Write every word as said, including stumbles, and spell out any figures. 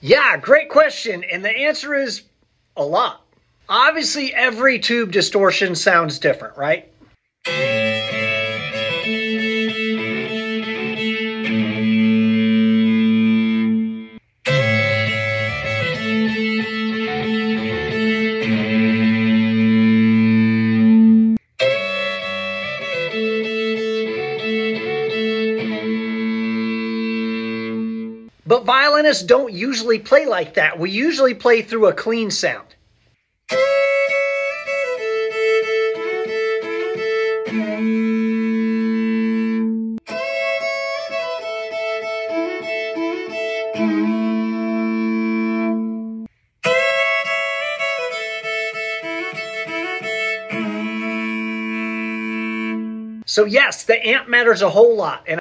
Yeah, great question. And the answer is a lot. Obviously, every tube distortion sounds different, right? But violinists don't usually play like that. We usually play through a clean sound. So yes, the amp matters a whole lot. And